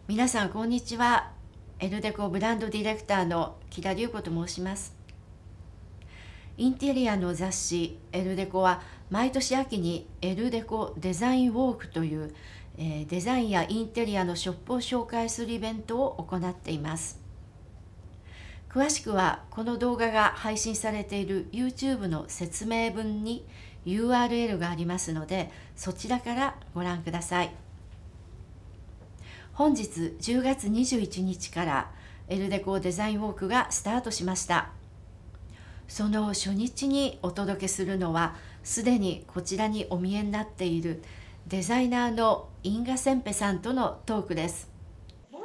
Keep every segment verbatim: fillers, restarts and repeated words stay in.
皆さんこんにちは。エルデコブランドディレクターの木田隆子と申します。インテリアの雑誌エルデコは毎年秋にエルデコデザインウォークという、えー、デザインやインテリアのショップを紹介するイベントを行っています。詳しくはこの動画が配信されている YouTube の説明文に ユーアールエル がありますので、そちらからご覧ください。本日じゅうがつにじゅういちにちからエルデコデザインウォークがスタートしました。その初日にお届けするのは、すでにこちらにお見えになっているデザイナーのインガ・センペさんとのトークです。 こ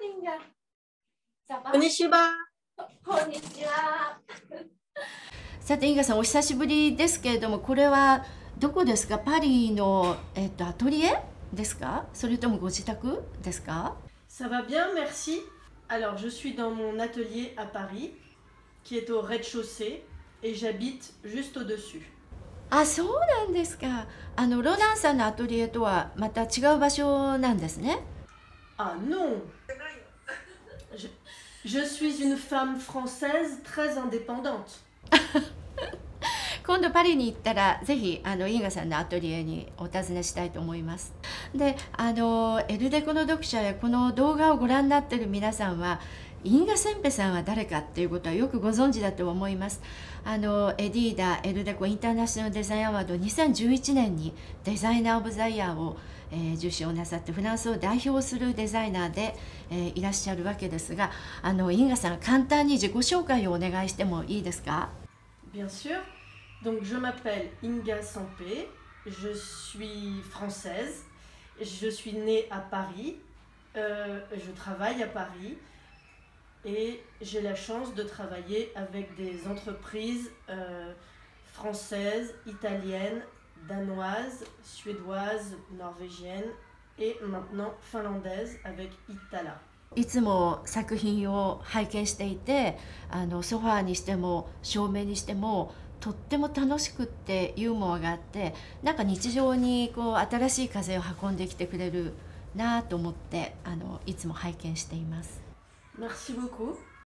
んにちは。 こんにちは。さてインガさん、お久しぶりですけれども、これはどこですか？パリの、えっと、アトリエですか？それともご自宅ですか？ Ça va bien, merci. Alors, je suis dans mon atelier à Paris, qui est au rez-de-chaussée, et j'habite juste au-dessus. あ、そうなんですか。あのロダンさんのアトリエとはまた違う場所なんですね。 Ah non! Je, je suis une femme française très indépendante. 今度パリに行ったらぜひあのインガさんのアトリエにお尋ねしたいと思います。で、あのエルデコの読者やこの動画をご覧になっている皆さんは、インガ・センペさんは誰かっていうことはよくご存知だと思います。あのエディーダエルデコインターナショナルデザインアワードにせんじゅういちねんにデザイナー・オブ・ザ・イヤーを、えー、受賞なさって、フランスを代表するデザイナーで、えー、いらっしゃるわけですが、あのインガさん、簡単に自己紹介をお願いしてもいいですか？ Bien sûr. Donc, je m'appelle Inga Sampé, je suis française, je suis née à Paris, euh, je travaille à Paris et j'ai la chance de travailler avec des entreprises euh, françaises, italiennes, danoises, suédoises, norvégiennes et maintenant finlandaises avec Itala. いつも作品を拝見していて、あのソファーにしても照明にしてもとっても楽しくってユーモアがあって、なんか日常にこう新しい風を運んできてくれるなと思って、あのいつも拝見しています。 Merci beaucoup.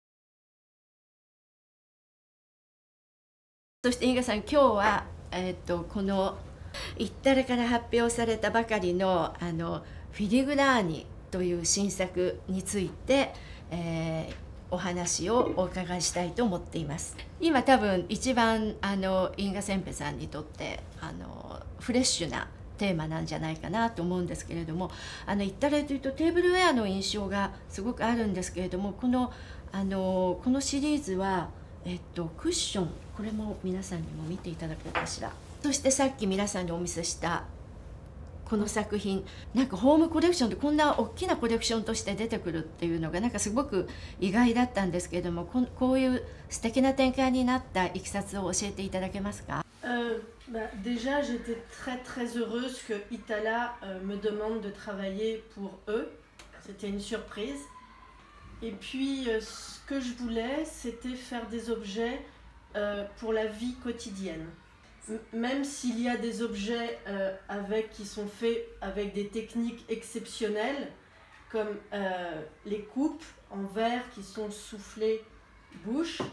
そしてインガさん、今日は、えー、っとこのイッタラから発表されたばかりのあのフィリグラーニという新作について、えー、お話をお伺いしたいと思っています。今多分一番あのインガ・センペさんにとってあのフレッシュなテーマなんじゃないかなと思うんですけれども、あのイッタラというとテーブルウェアの印象がすごくあるんですけれども、このあのこのシリーズは、えっと、クッション、これも皆さんにも見ていただこうかしら。そしてさっき皆さんにお見せしたこの作品、なんかホームコレクションでこんな大きなコレクションとして出てくるっていうのがなんかすごく意外だったんですけれども、こ, こういう素敵な展開になったいきさつを教えていただけますか？ Euh, bah, déjà, j'étais très très heureuse que Itala euh, me demande de travailler pour eux. C'était une surprise. Et puis, euh, ce que je voulais, c'était faire des objets euh, pour la vie quotidienne. M- même s'il y a des objets euh, avec, qui sont faits avec des techniques exceptionnelles, comme euh, les coupes en verre qui sont soufflées bouche,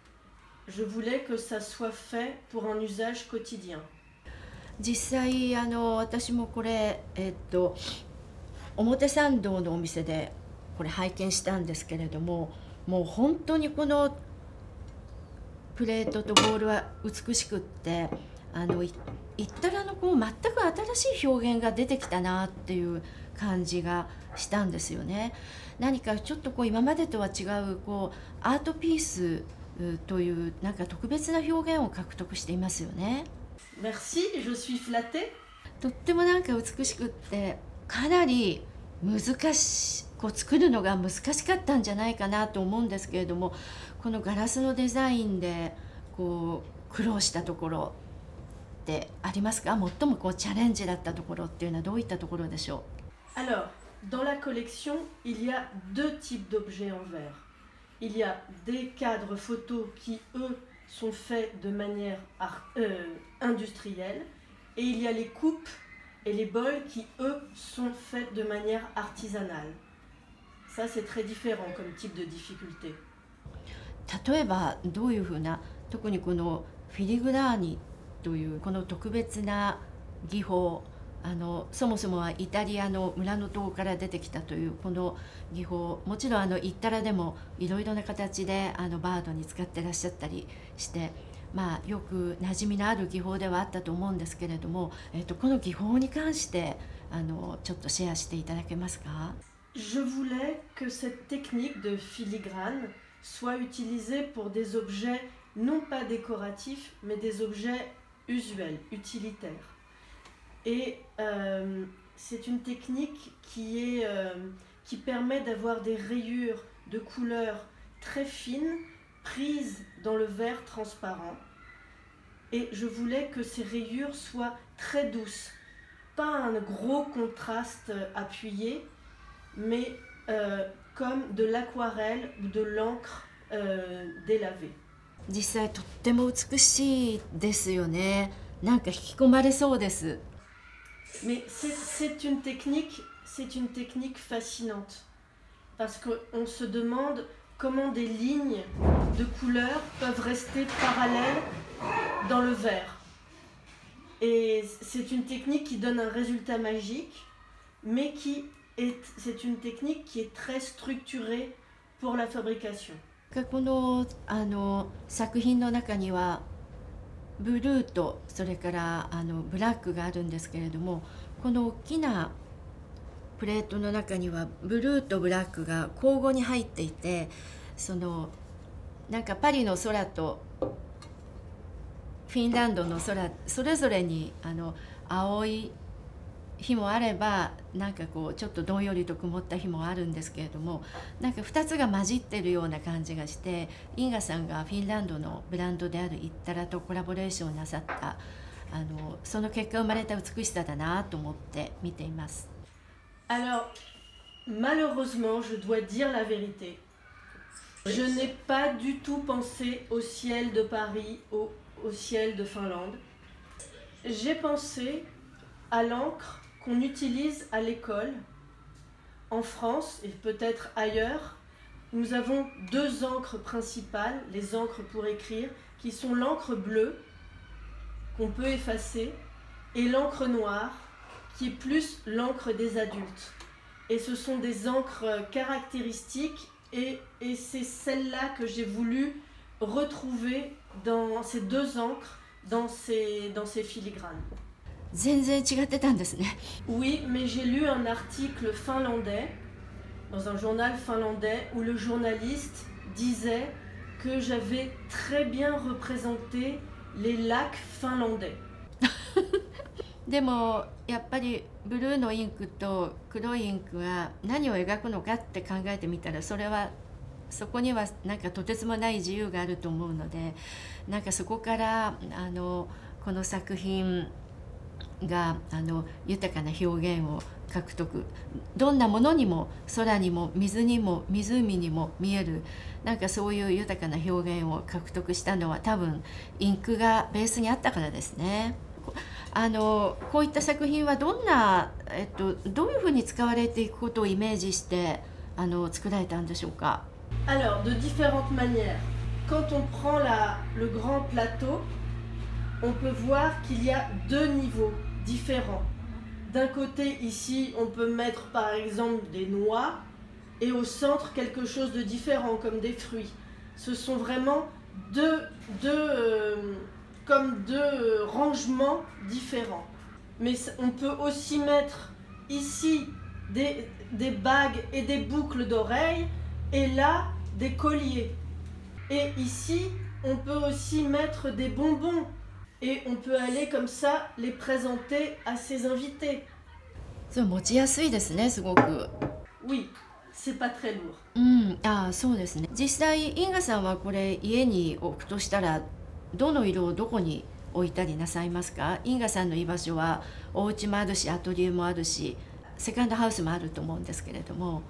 je voulais que ça soit fait pour un usage quotidien. 実際あの私もこれ、えっと、表参道のお店でこれ拝見したんですけれども、もう本当にこのプレートとボールは美しくって、あのいったらのこう全く新しい表現が出てきたなっていう感じがしたんですよね。何かちょっとこう今までとは違うこうアートピースというなんか特別な表現を獲得していますよね。 Merci, je suis flattée. とってもなんか美しくってかなり難しいこう作るのが難しかったんじゃないかなと思うんですけれども、このガラスのデザインでこう苦労したところってありますか？最もこうチャレンジだったところっていうのはどういったところでしょう？ Alors, dans la collection, il y a deux types d'objets en verre. Il y a des cadres photos qui, eux, sont faits de manière art, euh, industrielle, et il y a les coupes et les bols qui, eux, sont faits de manière artisanale. Ça, c'est très différent comme type de difficulté. 例えばどういうふうな、特にこのフィリグラーニというこの特別な技法、あのそもそもはイタリアの村の島から出てきたというこの技法、もちろんあのイッタラでもいろいろな形であのバードに使ってらっしゃったりして、まあ、よく馴染みのある技法ではあったと思うんですけれども、えっと、この技法に関してあのちょっとシェアしていただけますか？ Je voulais que cette technique de filigrane soit utilisée pour des objets non pas décoratifs, mais des objets usuels, utilitaires. Et euh, c'est une technique qui, est, euh, qui permet d'avoir des rayures de couleur très fines prises dans le verre transparent. Et je voulais que ces rayures soient très douces. Pas un gros contraste appuyé, mais euh, comme de l'aquarelle ou de l'encre euh, délavée. 実際とっても美しいですよね。なんか引き込まれそうです。 Mais c'est une technique, c'est une technique fascinante parce qu'on se demande comment des lignes de couleurs peuvent rester parallèles dans le verre. Et c'est une technique qui donne un résultat magique, mais qui est, c'est une technique qui est très structurée pour la fabrication. このあの作品の中にはブルーとそれからあのブラックがあるんですけれども、この大きなプレートの中にはブルーとブラックが交互に入っていて、そのなんかパリの空とフィンランドの空それぞれにあの青い日もあれば、なんかこうちょっとどんよりと曇った日もあるんですけれども、なんかふたつが混じってるような感じがして、インガさんがフィンランドのブランドであるイッタラとコラボレーションなさったあのその結果生まれた美しさだなと思って見ています。 Alors, malheureusement, je dois dire la vérité. Je n'ai pas du tout pensé au ciel de Paris, au, au ciel de Finlande. J'ai pensé à l'encre qu'on utilise à l'école. En France et peut-être ailleurs, nous avons deux encres principales, les encres pour écrire, qui sont l'encre bleue, qu'on peut effacer, et l'encre noire, qui est plus l'encre des adultes. Et ce sont des encres caractéristiques, et, et c'est celle-là que j'ai voulu retrouver dans ces deux encres, dans ces, dans ces filigranes. 全然違ってたんですね。 Oui, mais j'ai lu un article finlandais, dans un journal finlandais, où le journaliste disait que j'avais très bien représenté les lacs finlandais. でもやっぱりブルーのインクと黒いインクが何を描くのかって考えてみたら、それはそこにはなんかとてつもない自由があると思うので、なんかそこからあのこの作品があの豊かな表現を獲得、どんなものにも空にも水にも湖にも見える、なんかそういう豊かな表現を獲得したのは多分インクがベースにあったからですね。あのこういった作品はどんな、えっと、どういうふうに使われていくことをイメージしてあの作られたんでしょうか？ Alors, de différentes manières. Quand on prend la, le grand plateau, on peut voir qu'il y a deux niveaux différents. D'un côté, ici, on peut mettre par exemple des noix et au centre quelque chose de différent, comme des fruits. Ce sont vraiment deux, deux, euh, comme deux euh, rangements différents. Mais on peut aussi mettre ici des, des bagues et des boucles d'oreilles et là des colliers. Et ici, on peut aussi mettre des bonbons. Et on peut aller comme ça les présenter à ses invités. そう持ちやすいですね、すごく。 Oui, c'est pas très lourd. うん、ああそうですね。実際インガさんはこれ家に置くとしたらどの色をどこに置いたりなさいますか？インガさんの居場所はお家もあるしアトリエもあるしセカンドハウスもあると思うんですけれども。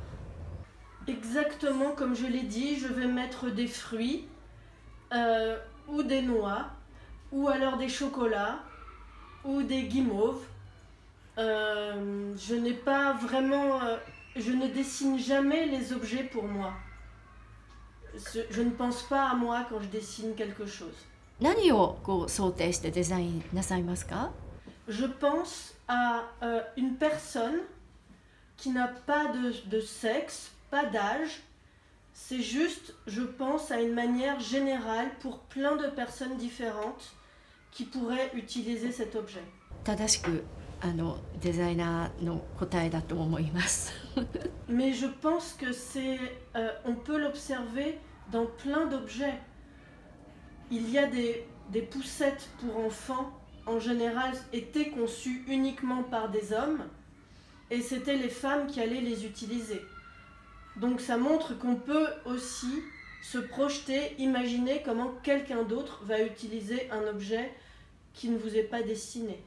Exactement comme je l'ai dit, je vais mettre des fruits euh, ou des noix. Ou alors des chocolats, ou des guimauves. Euh, je n'ai pas vraiment euh, je ne dessine jamais les objets pour moi. Je ne pense pas à moi quand je dessine quelque chose. 何をこう想定してデザインなさいますか？ Je pense à euh, une personne qui n'a pas de, de sexe, pas d'âge. C'est juste, je pense à une manière générale pour plein de personnes différentes qui pourraient utiliser cet objet. 正しくあのデザイナーの答えだと思います。 Mais je pense que c'est, euh, on peut l'observer dans plein d'objets. Il y a des, des poussettes pour enfants, en général, étaient conçues uniquement par des hommes, et c'était les femmes qui allaient les utiliser. Donc ça montre qu'on peut aussi se projeter, imaginer comment quelqu'un d'autre va utiliser un objet qui ne vous est pas destiné.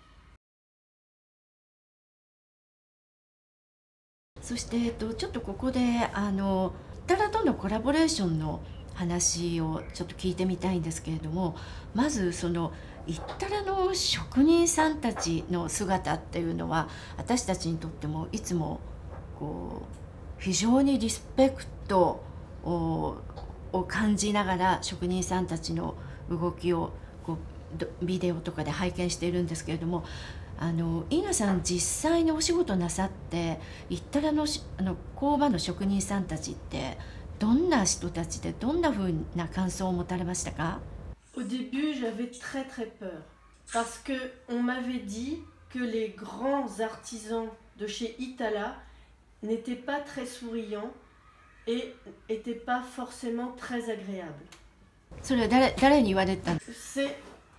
そして、えっと、ちょっとここであのタラとのコラボレーションの話をちょっと聞いてみたいんですけれども、まずそのイッタラの職人さんたちの姿っていうのは私たちにとってもいつもこう非常にリスペクトを感じながら職人さんたちの動きをこうビデオとかで拝見しているんですけれども、あのイーナさん実際にお仕事なさってイッタラのあの工場の職人さんたちってどんな人たちでどんなふうな感想を持たれましたか？ Au début, j'avais très très peur parce que on m'avait dit que les grands artisans de chez Itala n'étaient pas très souriants et n'étaient pas forcément très agréables. それは誰誰に言われたん？ C'est,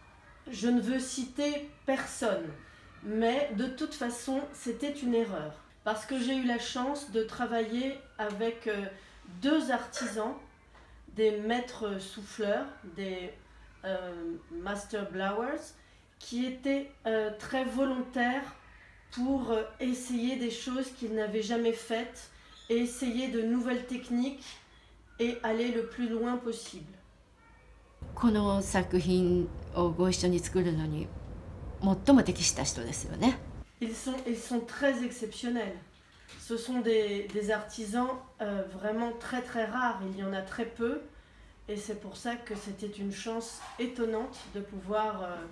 je ne veux citer personne, mais de toute façon, c'était une erreur parce que j'ai eu la chance de travailler avec euh, deux artisans, des maîtres souffleurs, des euh, master blowers, qui étaient euh, très volontaires pour euh, essayer des choses qu'ils n'avaient jamais faites et essayer de nouvelles techniques et aller le plus loin possible. この作品をご一緒に作るのに最も適した人ですよね。 Ils sont, ils sont très exceptionnels. Ce sont des, des artisans euh, vraiment très très rares, il y en a très peu et c'est pour ça que c'était une chance étonnante de pouvoir euh,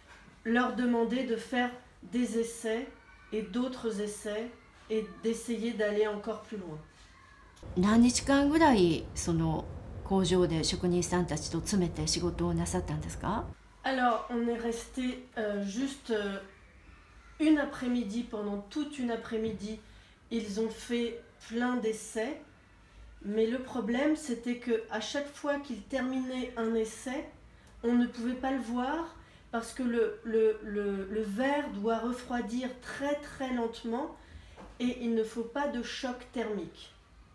leur demander de faire des essais et d'autres essais et d'essayer d'aller encore plus loin. 何日間ぐらいその工場で職人さんたちと詰めて仕事をなさったんですか？ Alors on est resté euh, juste euh, une après-midi, pendant toute une après-midi. Ils ont fait plein d'essais, mais le problème c'était que à chaque fois qu'ils terminaient un essai, on ne pouvait pas le voir parce que le, le, le, le verre doit refroidir très très lentement et il ne faut pas de choc thermique.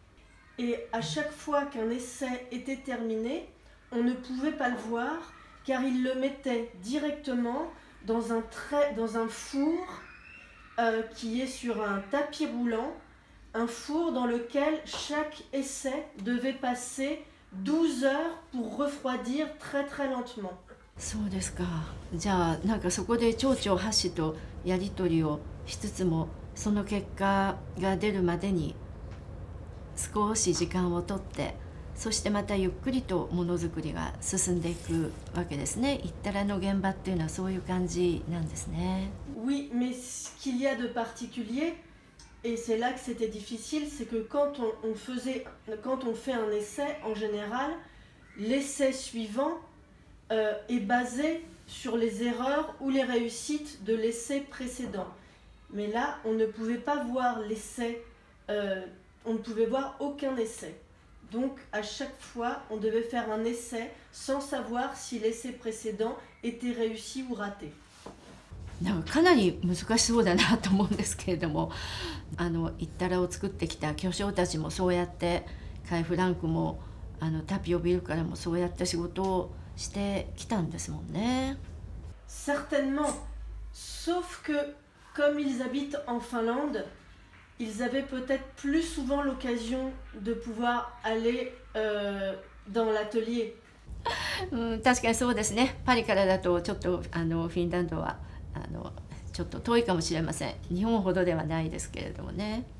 Et à chaque fois qu'un essai était terminé, on ne pouvait pas le voir car ils le mettaient directement dans un, trait, dans un four Euh, qui est sur un tapis roulant, un four dans lequel chaque essai devait passer douze heures pour refroidir très très lentement. そうですか。じゃあなんかそこで蝶々箸とやり取りをしつつもその結果が出るまでに少し時間をとって、そしてまたゆっくりとものづくりが進んでいくわけですね。イッタラの現場っていうのはそういう感じなんですね。 Oui, mais ce qu'il y a de particulier, et c'est là que c'était difficile, c'est que quand on, on faisait, quand on fait un essai, en général, l'essai suivant euh, est basé sur les erreurs ou les réussites de l'essai précédent. Mais là, on ne pouvait pas voir l'essai, euh, on ne pouvait voir aucun essai. Donc, à chaque fois, on devait faire un essai sans savoir si l'essai précédent était réussi ou raté. なんかかなり難しそうだなと思うんですけれども、あのイッタラを作ってきた巨匠たちもそうやってカイ・フランクもあのタピオ・ビルからもそうやって仕事をしてきたんですもんね。 Certainement, sauf que comme ils habitent en Finlande, ils avaient peut-être plus souvent l'occasion de pouvoir aller euh, dans l'atelier. うん、確かにそうですね。パリからだとちょっとあのフィンランドはあのちょっと遠いかもしれません。日本ほどではないですけれどもね。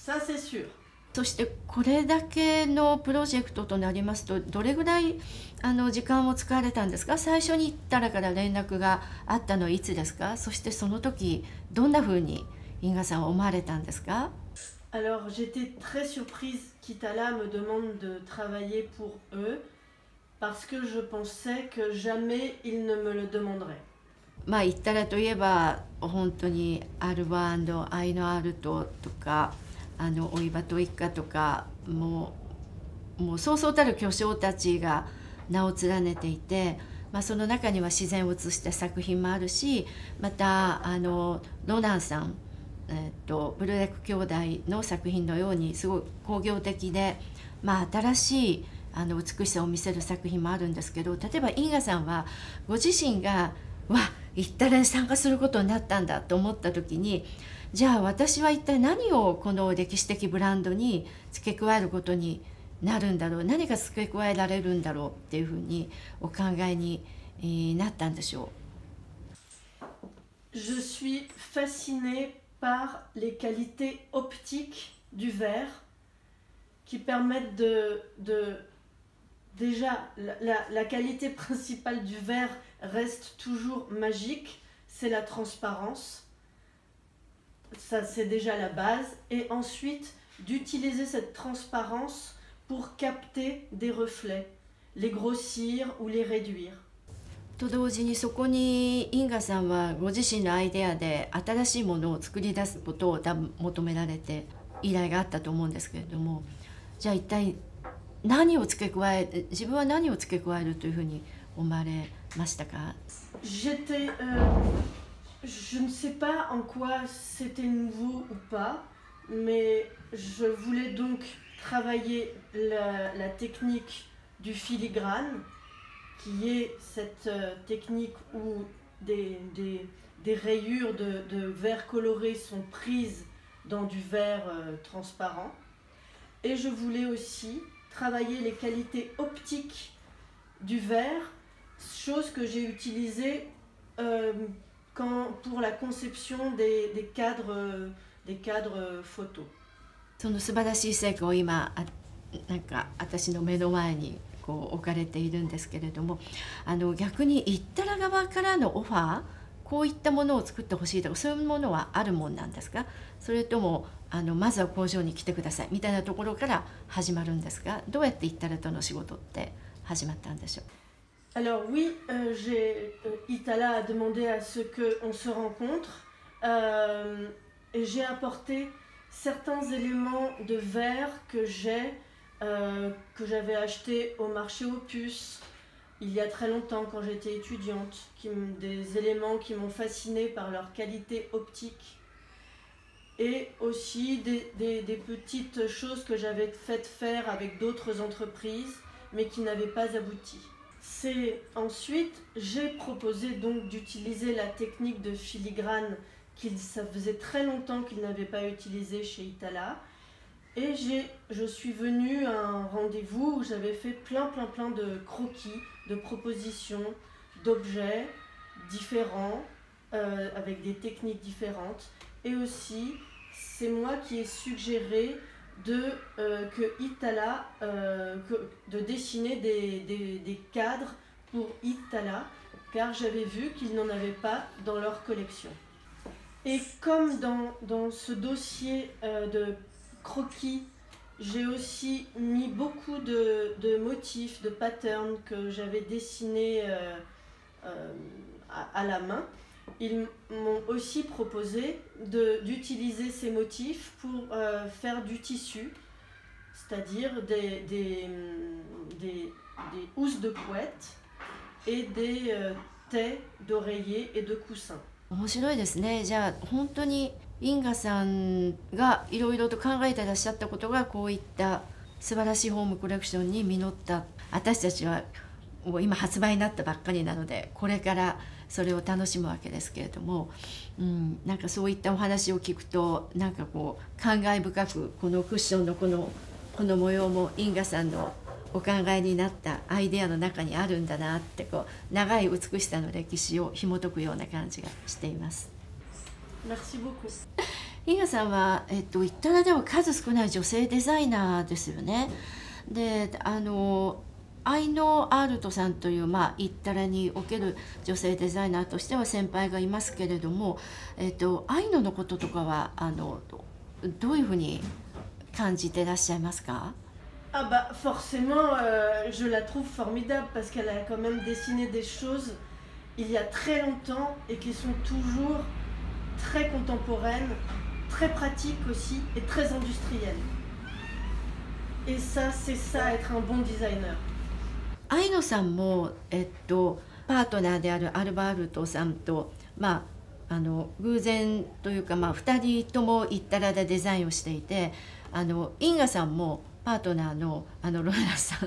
Ça c'est sûr。 そしてこれだけのプロジェクトとなりますと、どれぐらいあの時間を使われたんですか？最初に行ったらから連絡があったのはいつですか？そしてその時どんなふうにインガさんは思われたんですか？ Alors j'étais très surprise qu'Itala me demande de travailler pour eux parce que je pensais que jamais ils ne me le demanderaient。 まあイタラといえば本当にアルバアイノアルトとかあのオイバト一家とかもうもうそうそうたる巨匠たちが名を連ねていて、まあ、その中には自然を写した作品もあるし、またあのロナンさん、えー、っとブルレック兄弟の作品のようにすごい工業的で、まあ、新しいあの美しさを見せる作品もあるんですけど、例えばインガさんはご自身がわイタラに参加することになったんだと思った時に、じゃあ私は一体何をこの歴史的ブランドに付け加えることになるんだろう、何が付け加えられるんだろうっていうふうにお考えになったんでしょう。 Je suis fascinée par les qualités optiques du verre qui permettent de, de déjà la, la, la qualité principale du verre reste toujours magique, c'est la transparence. Ça c'est déjà la base, et ensuite d'utiliser cette transparence pour capter des reflets, les grossir ou les réduire。 と同時にそこにインガさんはご自身のアイデアで新しいものを作り出すことを多分求められて依頼があったと思うんですけれども、じゃあ一体何を付け加え自分は何を付け加えるというふうに思われましたか？ J'étais, euh, je ne sais pas en quoi c'était nouveau ou pas, mais je voulais donc travailler la, la technique du filigrane, qui est cette euh, technique où des, des, des rayures de, de verre coloré sont prises dans du verre euh, transparent. Et je voulais aussi travailler les qualités optiques du verre, chose que j'ai utilisée euh, quand, pour la conception des, des cadres, des cadres photos。 その素晴らしい成果を今あなんか私の目の前にこう置かれているんですけれども、あの逆にイッタラ側からのオファー、こういったものを作ってほしいとかそういうものはあるもんなんですか？それともあのまずは工場に来てくださいみたいなところから始まるんですが、どうやってイッタラとの仕事って始まったんでしょう？ Alors oui, euh, j'ai, euh, Itala a demandé à ce qu'on se rencontre, euh, et j'ai apporté certains éléments de verre que j'ai, euh, que j'avais acheté au marché aux puces il y a très longtemps quand j'étais étudiante, qui, des éléments qui m'ont fascinée par leur qualité optique, et aussi des, des, des petites choses que j'avais faites faire avec d'autres entreprises mais qui n'avaient pas abouti. C'est ensuite j'ai proposé donc d'utiliser la technique de filigrane qu'il ça faisait très longtemps qu'il n'avait pas utilisé chez Itala, et j'ai je suis venue à un rendez-vous où j'avais fait plein plein plein de croquis, de propositions, d'objets différents euh, avec des techniques différentes, et aussi c'est moi qui ai suggéré de euh, que Itala euh, que, de dessiner des, des, des cadres pour Itala, car j'avais vu qu'ils n'en avaient pas dans leur collection. Et comme dans, dans ce dossier euh, de croquis, j'ai aussi mis beaucoup de, de motifs, de patterns que j'avais dessinés euh, euh, à, à la main. Ils m'ont aussi proposé d'utiliser ces motifs pour euh, faire du tissu, c'est-à-dire des, des, des, des housses de couette et des euh, tais d'oreiller et de coussins. 面白いですね。じゃあ本当にインガさんがいろいろと考えてらっしゃったことがこういった素晴らしいホームコレクションに実った。私たちはもう今発売になったばっかりなのでこれからそれを楽しむわけですけれども、うん、なんかそういったお話を聞くとなんかこう感慨深く、このクッションのこのこの模様もインガさんのお考えになったアイデアの中にあるんだなって、こう長い美しさの歴史を紐解くような感じがしています。 Merci beaucoup. 伊賀さんは、えっと、イタラでは数少ない女性デザイナーですよね。で、あのアイノ・アールトさんという、まあ、イタラにおける女性デザイナーとしては先輩がいますけれども、えっと、アイノのこととかはあのどういうふうに感じてらっしゃいますか？ Ah bah forcément, euh, je la trouve formidable parce qu'elle a quand même dessiné des choses il y a très longtemps et qui sont toujours très contemporaines, très pratiques aussi et très industrielles. Et ça, c'est ça être un bon designer. アイノさんも、えっと、パートナーであるアルバールトさんと、まあ、あの偶然というか、まあ、ふたりともイタラでデザインをしていて、あのインガさんもパートナーのあのローラさん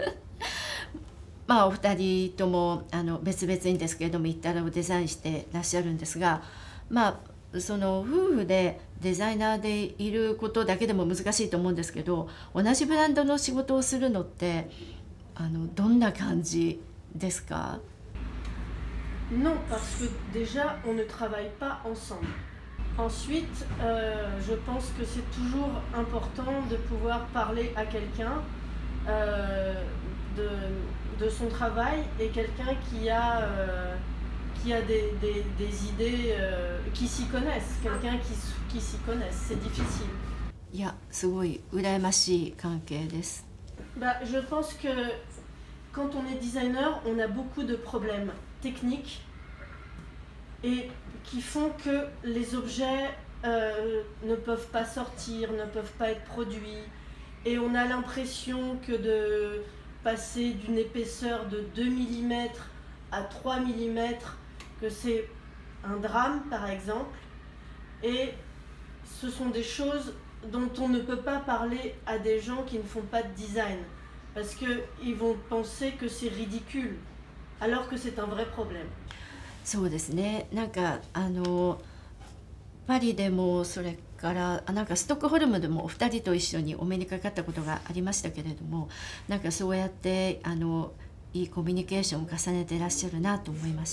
まあお二人ともあの別々にですけれどもイタラをデザインしてらっしゃるんですが、まあその夫婦でデザイナーでいることだけでも難しいと思うんですけど、同じブランドの仕事をするのってあのどんな感じですか？ Non, parce que déjà, on ne travaille pas ensemble. Ensuite, euh, je pense que c'est toujours important de pouvoir parler à quelqu'un euh, de, de son travail et quelqu'un qui a, euh, qui a des, des, des idées, euh, qui s'y connaissent, quelqu'un qui, qui s'y connaisse. C'est difficile. いや、すごい羨ましい関係です。 Bah, je pense que quand on est designer, on a beaucoup de problèmes techniques et qui font que les objets euh, ne peuvent pas sortir, ne peuvent pas être produits. Et on a l'impression que de passer d'une épaisseur de deux millimètres à trois millimètres, que c'est un drame par exemple. Et ce sont des choses dont on ne peut pas parler à des gens qui ne font pas de design. Parce qu'ils vont penser que c'est ridicule, alors que c'est un vrai problème. そうですね。なんかあのパリでもそれからなんかストックホルムでもお二人と一緒にお目にかかったことがありましたけれども、なんかそうやってあのいいコミュニケーションを重ねていらっしゃるなと思いました。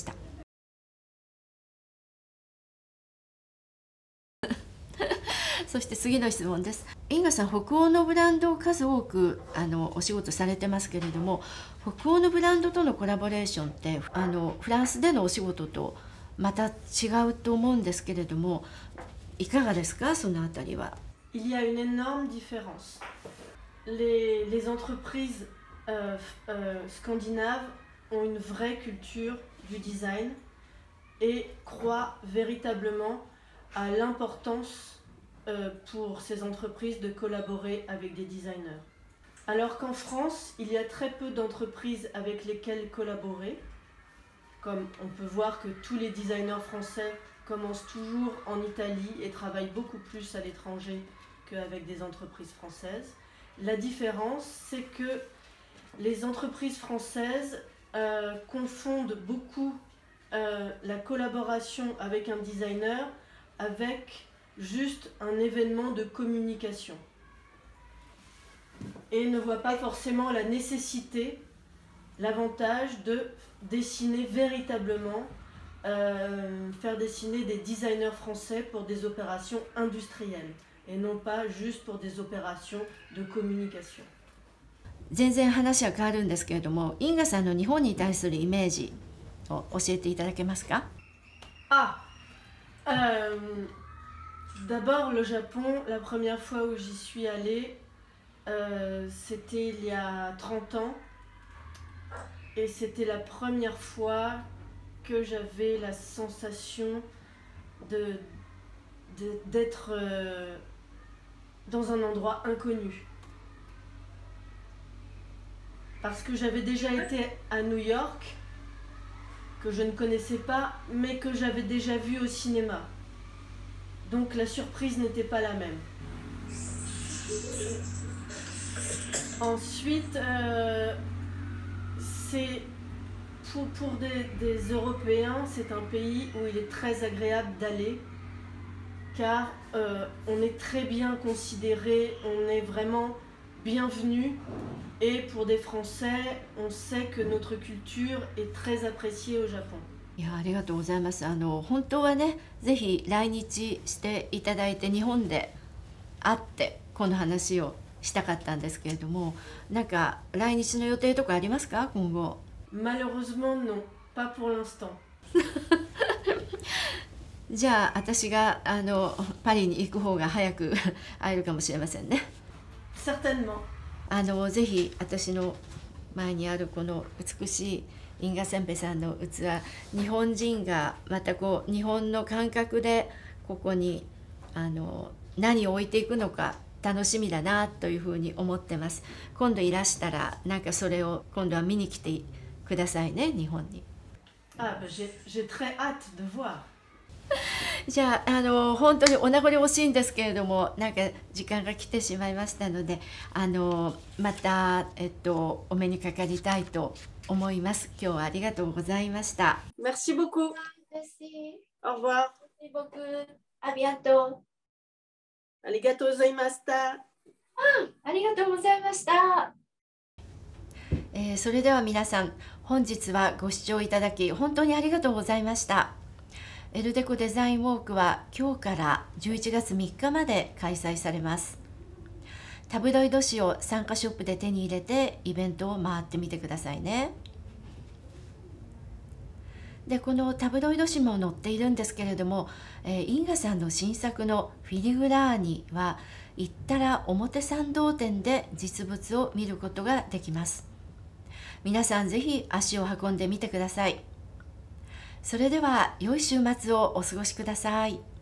そして次の質問です。インガさん、北欧のブランドを数多くあのお仕事されてますけれども、北欧のブランドとのコラボレーションってあのフランスでのお仕事とまた違うと思うんですけれども、いかがですか、そのあたりは。 Il y a une énorme différence. Les, les entreprises euh, euh, scandinaves ont une vraie culture du design et croient véritablement à l'importance euh, pour ces entreprises de collaborer avec des designers. Alors qu'en France, il y a très peu d'entreprises avec lesquelles collaborer. Comme on peut voir que tous les designers français commencent toujours en Italie et travaillent beaucoup plus à l'étranger qu'avec des entreprises françaises. La différence, c'est que les entreprises françaises euh, confondent beaucoup euh, la collaboration avec un designer avec juste un événement de communication. Et ne voient pas forcément la nécessité, l'avantage de dessiner véritablement, euh, faire dessiner des designers français pour des opérations industrielles et non pas juste pour des opérations de communication. 全然話は変わるんですけれども、インガさんの日本に対するイメージを教えていただけますか？ Ah, euh, d'abord le Japon, la première fois où j'y suis allée, euh, c'était il y a trente ans. Et c'était la première fois que j'avais la sensation de, de, d'être euh, dans un endroit inconnu. Parce que j'avais déjà été à New York, que je ne connaissais pas, mais que j'avais déjà vu au cinéma. Donc la surprise n'était pas la même. Ensuite, euh, c'est pour, pour des, des Européens, c'est un pays où il est très agréable d'aller, car euh, on est très bien considéré, on est vraiment bienvenu. Et pour des Français, on sait que notre culture est très appréciée au Japon. いや、ありがとうございます。あの本当はね、ぜひ来日していただいて日本で会ってこの話をしたかったんですけれども、なんか来日の予定とかありますか、今後。 Malheureusement, non, pas pour l'instant. じゃあ私があのパリに行く方が早く会えるかもしれませんね。 Certainement. あのぜひ私の前にあるこの美しいインガセンペさんの器、日本人がまたこう日本の感覚でここにあの何を置いていくのか楽しみだなというふうに思ってます。今度いらしたらなんかそれを今度は見に来てくださいね、日本に。 Ah, ben j'ai, j'ai très hâte de voir. じゃあ、あの本当にお名残惜しいんですけれども、なんか時間が来てしまいましたので、あのまた、えっと、お目にかかりたいと思います。今日はありがとうございました。 Merci beaucoup. Merci Au revoir. beaucoup. À bientôt. Arigatou gozaimashita. ありがとうございました。えー、それでは皆さん、本日はご視聴いただき本当にありがとうございました。エルデコデザインウォークは今日からじゅういちがつみっかまで開催されます。タブロイド紙を参加ショップで手に入れてイベントを回ってみてくださいね。で、このタブロイド紙も載っているんですけれども、えー、インガさんの新作のフィリグラーニは行ったら表参道店で実物を見ることができます。皆さんぜひ足を運んでみてください。それでは良い週末をお過ごしください。